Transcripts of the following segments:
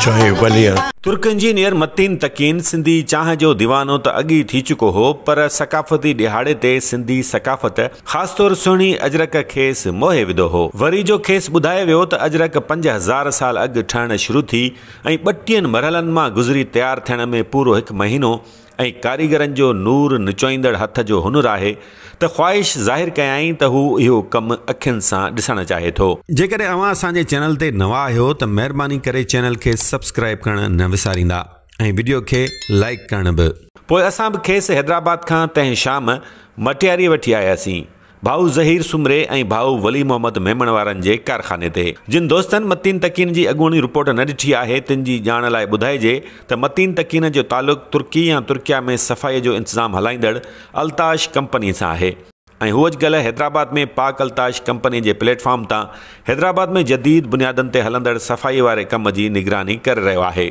चाहे वलिया। तुर्क इंजीनियर मतीन तकीन सिंधी चाह जो दीवानो त अगी थी चुको हो, पर सकाफ़ती दिहाड़े ते सिंधी सकाफ़त ख़ास तौर सुहिणी अजरक खेस मोहे विधो हो। वरी जो खेस ॿुधायो वियो त अजरक 5000 साल अॻु ठहण शुरू थी ऐं 32 मरहलनि मां गुज़री तयार थियण में पूरो 1 महीनो ऐं कारीगरनि जो नूर निचोईंदड़ हथ जो हुनुर आहे त ख़्वाहिश ज़ाहिर कयाई त हू इहो कमु अखियुनि सां ॾिसणु चाहे थो। जेकॾहिं अव्हां असांजे चैनल ते नवां आहियो त महिरबानी करे चैनल खे सब्सक्राइब करणु न विसारींदा ऐं वीडियो खे लाइक करणु बि। पोइ असां बि खेस हैदराबाद खां तंहिं शाम मटियारी वठी आयासीं, भाऊ ज़हीर सुमरे ऐं भाऊ वली मोहम्मद मेमण वारनि जे कारखाने ते। जिन दोस्तनि मतीन तकीन जी अॻूणी रिपोर्ट न ॾिठी आहे तिन जी ॼाण लाइ ॿुधाइजे त मतीन तकीन जो तालुक़ु तुर्की या तुर्किया में सफ़ाईअ जो इंतज़ाम हलाईंदड़ अल्ताश कंपनी सां आहे ऐं हू अॼुकल्ह हैदराबाद में पाक अल्ताश कंपनी जे प्लेटफॉर्म तां हैदराबाद में जदीद बुनियादनि ते हलंदड़ सफ़ाई वारे कम जी निगरानी करे रहियो आहे।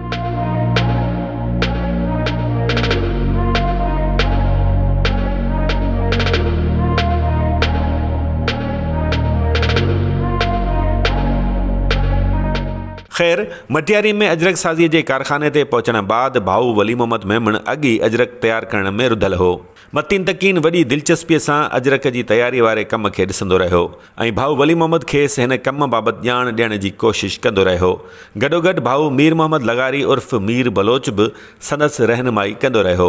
ख़ैर, मटियारी में अजरक साज़ीअ जे कारखाने ते पहुचण बाद भाऊ वली मोहम्मद मेमण अॻी अजरक तयारु करण में रुधल हो। मतीन तकीन वॾी दिलचस्पीअ सां अजरक जी तयारी वारे कम खे ॾिसंदो रहियो ऐं भाऊ वली मोहम्मद खेसि हिन कम बाबति ॼाण ॾियण जी कोशिशि कंदो रहियो। गॾोगॾु भाऊ मीर मोहम्मद लगारी उर्फ़ मीर बलोच बि संदसि रहनुमाई कंदो रहियो।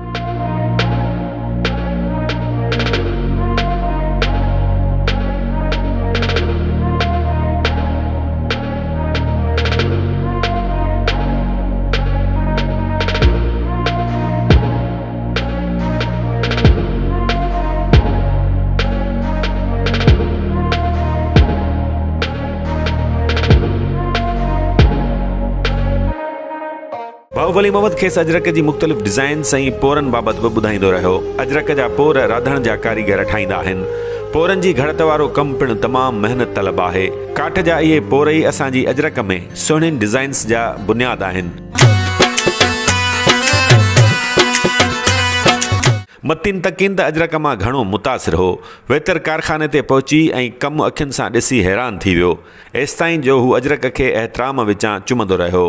भाऊ वली मोहम्मद खेसि अजरक जी मुख़्तलिफ़ डिज़ाइन्स ऐं पोरनि बाबति बि ॿुधाईंदो रहियो। अजरक जा पोर राधण जा कारीगर ठाहींदा आहिनि। पोरनि जी घड़त वारो कमु पिणु तमामु महिनत तलब आहे। काठ जा इहे पोर ई असांजी अजरक में सुहिणियुनि डिज़ाइन्स जा बुनियाद आहिनि। मतीन तकीन त अजरक मां घणो मुतासिर हो। वेतर कारखाने ते पहुची ऐं कमु अखियुनि सां ॾिसी हैरान थी वियो। एसिताईं जो हू अजरक खे एहतराम विचां चुमंदो रहियो।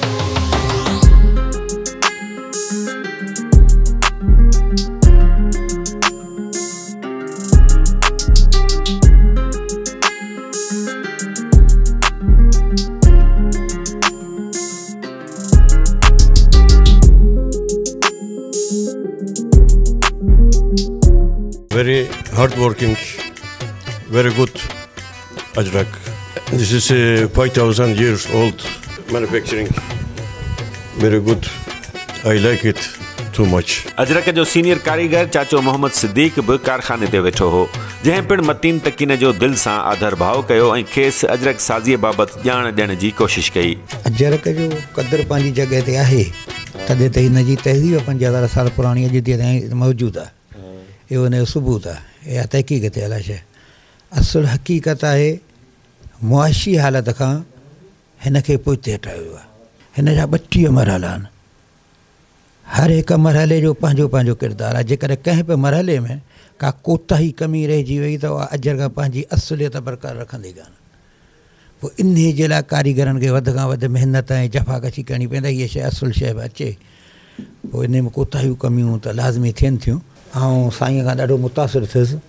Very hardworking, very good Ajrak. This is 5,000 years old manufacturing. Very good. I like it too much. अजरक जो सीनियर कारीगर चाचो मोहम्मद सिद्दीक बि कारखाने ते वेठो हो, जंहिं पिणु मतीन तकीन जो दिल सां आदर भाव कयो ऐं खेसि अजरक साज़ीअ बाबति ॼाण ॾियण जी कोशिशि कई। अजरक जो क़दुरु पंहिंजी जॻह ते आहे, तॾहिं त हिन जी तहज़ीब 5000 साल पुराणी अॼु ताईं मौजूदु आहे। इहो हिन जो सबूत आहे, इहा तहक़ीक़ थियल आहे। असुल हक़ीक़त आहे मुआशी हालत खां हिन खे पोइते हटायो आहे। हिन जा 32 मरहला आहिनि। हर हिकु मरहले जो पंहिंजो पंहिंजो किरदारु आहे। जेकॾहिं कंहिं बि मरहले में का कोताही कमी रहिजी वई त उहा अजरक पंहिंजी असुलियत बरक़रार रखंदी कान। पोइ इन जे लाइ कारीगरनि खे वधि खां वधि महिनत ऐं जफ़ाकशी करणी पवंदी। हीअ शइ असुलु शइ बि अचे, पोइ इन में कोताहियूं कमियूं त लाज़मी थियनि थियूं। ऐं साईं खां ॾाढो मुतासिर थियुसि।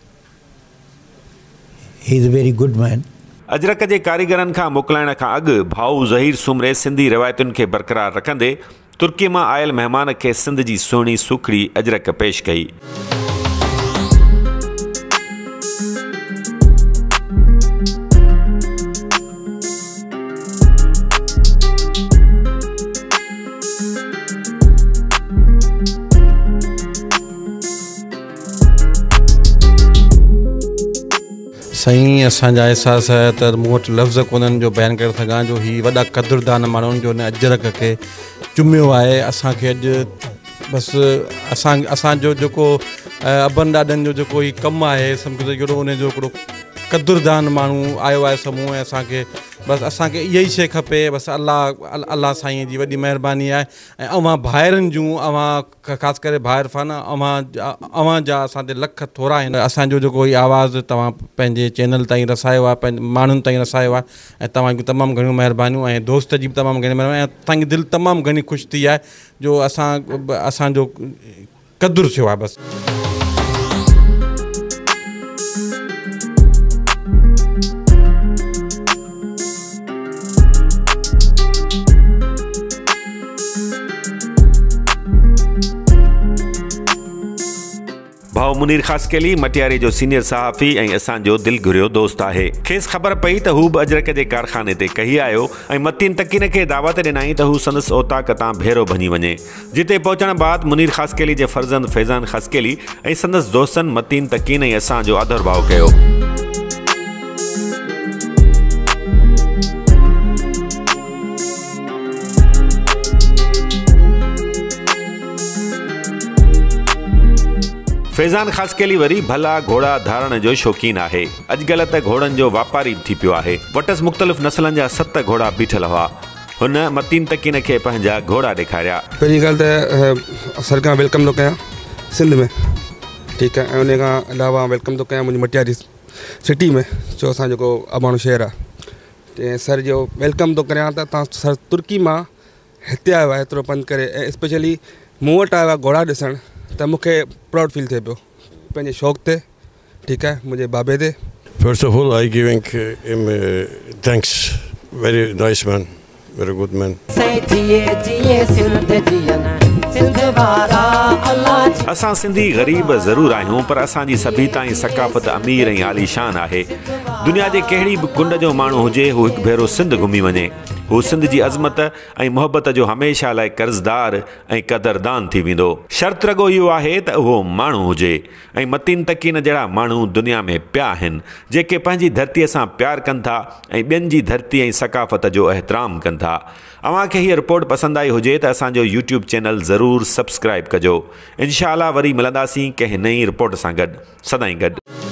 He is very good man. Ajrak जे कारीगरनि खां मोकिलाइण खां अॻु भाऊ ज़हीर सुमरे सिंधी रवायतुनि खे बरक़रार रखंदे तुर्की मां आयल महिमान खे सिंध जी सुहिणी सुखड़ी अजरक पेश कई। साईं असांजा एहसास है त मूं वटि लफ़्ज़ कोन्हनि जो बयानु करे सघां जो ही वॾा क़दुरदान माण्हुनि जो हिन अजरक खे चुमियो आहे। असांखे अॼु बसि असांजो जेको अबनि ॾाॾनि जो जेको ही कमु आहे सम्झो त जहिड़ो उनजो हिकिड़ो क़दुरदान माण्हू आयो आहे साम्हूं ऐं असांखे बसि असांखे इहा ई शइ खपे बसि अलाह साईं जी वॾी महिरबानी आहे ऐं अवां भाइरनि जूं अवां ख़ासि करे भाइर फान अवां जा असां ते लख थोरा आहिनि असांजो जेको ई आवाज़ु तव्हां पंहिंजे चैनल ताईं रसायो आहे पंहिंजे माण्हुनि ताईं रसायो आहे ऐं तव्हांजूं तमामु घणियूं महिरबानियूं ऐं दोस्त जी बि तमामु घणी महिरबानी ऐं असांजी दिलि तमामु घणी ख़ुशि थी आहे जो असांजो क़दुरु थियो आहे बसि भाउ मुनीर ख़ासकेली मटियारी जो सीनियर सहाफ़ी ऐं असांजो दिलि घुरियो दोस्त आहे खेसि ख़बर पई त हू बि अजरक जे कारखाने ते कही आयो ऐं मतीन तकीन खे दावत ॾिनई त हू संदसि ओताक तां भेरो भञी वञे जिते पहुचण बाद मुनीर ख़ासकेली जे फर्ज़ंद फैज़ान ख़ासकेली ऐं संदसि दोस्तनि मतीन तकीन ऐं असांजो आदर भाव कयो फैज़ान ख़ासकेली वरी भला घोड़ा धारण जो शौक़ीन आहे अॼुकल्ह त घोड़नि जो वापारी थी पियो आहे वटसि मुख़्तलिफ़ नस्लनि जा 7 घोड़ा बीठल हुआ हुन मतीन तकीन खे पंहिंजा घोड़ा ॾेखारिया पहिरीं ॻाल्हि त सरकार वेलकम थो कयां सिंध में ठीकु आहे ऐं उन खां अलावा वेलकम थो कयां मुंहिंजी मटियारी सिटी में जो असां जेको अबाणो शहर आहे सर जो वेलकम थो करियां त तव्हां सर तुर्की मां हिते आयो आहे एतिरो पंधु करे ऐं स्पेशली मूं वटि आयो आहे घोड़ा ॾिसणु त मूंखे प्राउड फील थिए पियो पंहिंजे शौक़ ते ठीकु आहे मुंहिंजे बाबे ते First of all, I giving him thanks. Very nice man, very good man. असां सिंधी ग़रीब ज़रूरु आहियूं पर असांजी सभ्यता ऐं सकाफ़त अमीर ऐं आलीशान आहे दुनिया जे कहिड़ी बि कुंड जो माण्हू हुजे हू हिकु भेरो सिंध घुमी वञे हू सिंध जी अज़मत ऐं मुहबत जो हमेशह लाइ कर्ज़दार ऐं क़दरदान थी वेंदो शर्त रगो इहो आहे त उहो माण्हू हुजे ऐं मतीन तकीन जहिड़ा माण्हू दुनिया में पिया आहिनि जेके पंहिंजी धरतीअ सां प्यारु कनि था ऐं ॿियनि जी धरती ऐं सकाफ़त जो एहतराम कनि था अव्हांखे हीअ रिपोर्ट पसंदि आई हुजे त असांजो यूट्यूब चैनल ज़रूरु सब्सक्राइब कजो इंशाअल्लाह वरी मिलंदासीं कंहिं नई रिपोर्ट सां गॾु सदाईं गॾु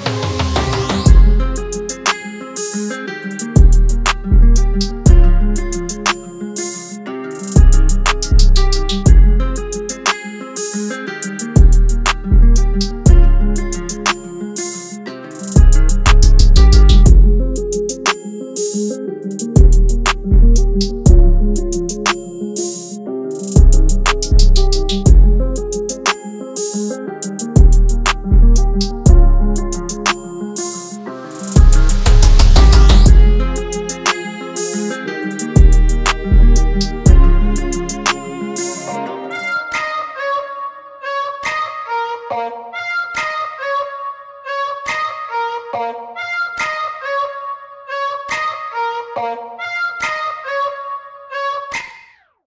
Bye.